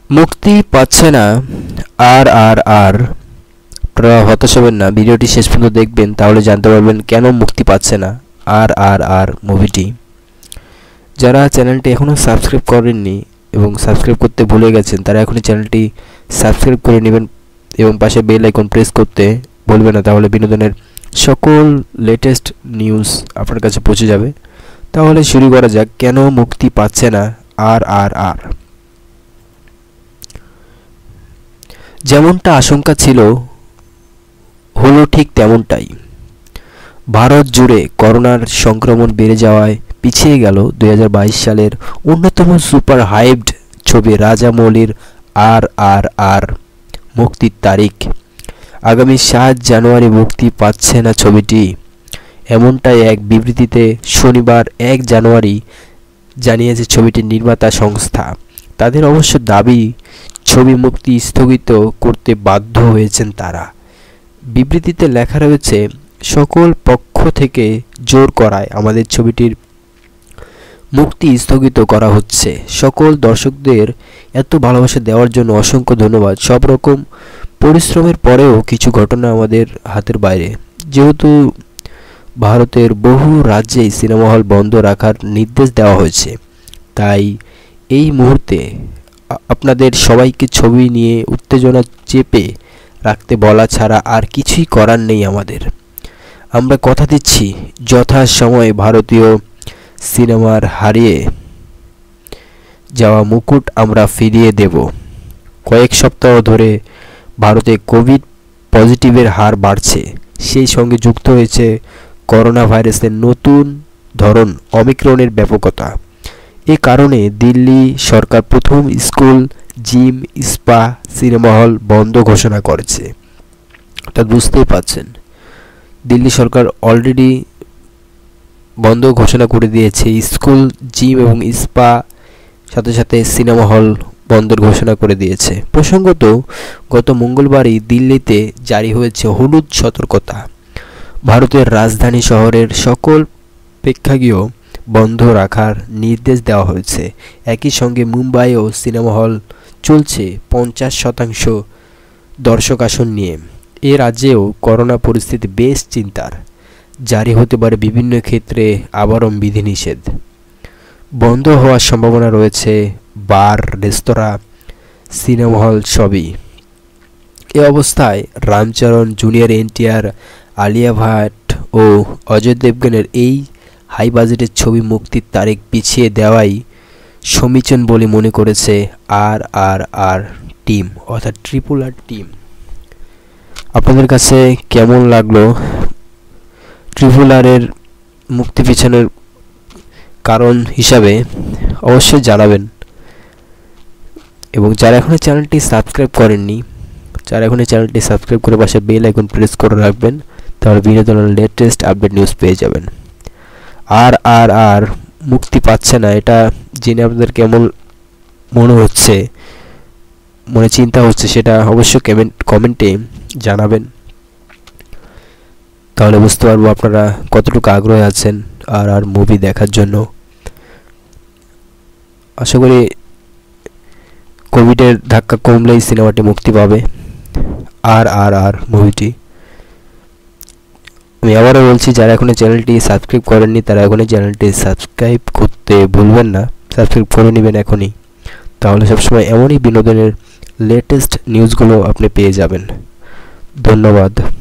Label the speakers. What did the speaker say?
Speaker 1: মুক্তি পাচ্ছে না আর আর আর আপনারা হতাশ হবেন না, ভিডিওটি শেষ পর্যন্ত দেখবেন, তাহলে জানতে পারবেন কেন মুক্তি পাচ্ছে না আর আর আর মুভিটি। যারা চ্যানেলটি এখনও সাবস্ক্রাইব করেননি এবং সাবস্ক্রাইব করতে ভুলে গেছেন, তারা এখনই চ্যানেলটি সাবস্ক্রাইব করে নেবেন এবং পাশে বেল আইকন প্রেস করতে ভুলবেন না, তাহলে বিনোদনের সকল লেটেস্ট নিউজ আপনার কাছে পৌঁছে যাবে। তাহলে শুরু করা যাক, কেন মুক্তি পাচ্ছে না আর আর আর। যেমনটা আশঙ্কা ছিল হলো ঠিক তেমনটাই। ভারত জুড়ে করোনার সংক্রমণ বেড়ে যাওয়ায় পিছিয়ে গেল 2022 সালের অন্যতম সুপার হাইপড ছবি রাজামৌলির আর আর আর মুক্তির তারিখ। আগামী 7 জানুয়ারি মুক্তি পাচ্ছে না ছবিটি, এমনটাই এক বিবৃতিতে শনিবার 1 জানুয়ারি জানিয়েছে ছবিটির নির্মাতা সংস্থা। তাদের অবশ্য দাবি ছবি মুক্তি স্থগিত করতে বাধ্য হয়েছেন তারা। বিবৃতিতে লেখা রয়েছে, সকল পক্ষ থেকে জোর করায় আমাদের ছবিটির মুক্তি স্থগিত করা হচ্ছে। সকল দর্শকদের এত ভালোবাসা দেওয়ার জন্য অসংখ্য ধন্যবাদ। সব রকম পরিশ্রমের পরেও কিছু ঘটনা আমাদের হাতের বাইরে। যেহেতু ভারতের বহু রাজ্যেই সিনেমা হল বন্ধ রাখার নির্দেশ দেওয়া হয়েছে, তাই এই মুহূর্তে আপনাদের সবাইকে ছবি নিয়ে উত্তেজনা চেপে রাখতে বলা ছাড়া আর কিছুই করার নেই আমাদের। আমরা কথা দিচ্ছি যথাসময়ে ভারতীয় সিনেমার হারিয়ে যাওয়া মুকুট আমরা ফিরিয়ে দেব। কয়েক সপ্তাহ ধরে ভারতে কোভিড পজিটিভের হার বাড়ছে, সেই সঙ্গে যুক্ত হয়েছে করোনা ভাইরাসের নতুন ধরন অমিক্রনের ব্যাপকতা। এ কারণে দিল্লি সরকার প্রথম school, gym, spa, cinema hall বন্ধ ঘোষণা করেছে। তা বুঝতেই পারছেন, দিল্লি সরকার অলরেডি বন্ধ ঘোষণা করে দিয়েছে স্কুল, জিম এবং স্পা, সাথে সাথে সিনেমা হল বন্ধের ঘোষণা করে দিয়েছে। প্রসঙ্গত, গত মঙ্গলবারই দিল্লিতে জারি হয়েছে হলুদ সতর্কতা। ভারতের রাজধানী শহরের সকল প্রেক্ষাগৃহ বন্ধ রাখার নির্দেশ দেওয়া হয়েছে। একই সঙ্গে মুম্বাইও সিনেমা হল চলছে 50% দর্শক আসন নিয়ে। এ রাজ্যেও করোনা পরিস্থিতি বেশ চিন্তার। জারি হতে পারে বিভিন্ন ক্ষেত্রে আবারও বিধিনিষেধ। বন্ধ হওয়ার সম্ভাবনা রয়েছে বার, রেস্তোরাঁ, সিনেমা হল সবই। এ অবস্থায় রামচরণ, জুনিয়র এনটিআর, আলিয়া ভাট ও অজয় দেবগনের এই হাই বাজেটের ছবি মুক্তির তারিখ পিছিয়ে দেওয়াই সমীচীন বলে মনে করেছে আর আর আর টিম, অর্থাৎ RRR টিম। আপনাদের কাছে কেমন লাগলো RRR মুক্তি পিছনের কারণ হিসাবে অবশ্যই জানাবেন। এবং যারা এখনো চ্যানেলটি সাবস্ক্রাইব করেননি, চ্যানেলটি সাবস্ক্রাইব করে পাশে বেল আইকন প্রেস করে রাখবেন, তাহলে বিনোদনের লেটেস্ট আপডেট নিউজ পেয়ে যাবেন। আর আর আর মুক্তি পাচ্ছে না, এটা জেনে আপনাদের কেমন মনে চিন্তা হচ্ছে, সেটা অবশ্যই কমেন্টে জানাবেন, তাহলে বুঝতে পারবো আপনারা কতটুকু আগ্রহী আছেন আর আর মুভি দেখার জন্য। আশা করি কোভিডের ধাক্কা কমলেই সিনেমাটি মুক্তি পাবে, আর আর আর মুভিটি। আমি আবারও বলছি, যারা এখনো চ্যানেলটি সাবস্ক্রাইব করেননি তারা এখনই চ্যানেলটি সাবস্ক্রাইব করতে ভুলবেন না, সাবস্ক্রাইব করে নেবেন এখনই, তাহলে সবসময় এমনই বিনোদনের লেটেস্ট নিউজগুলো আপনি পেয়ে যাবেন। ধন্যবাদ।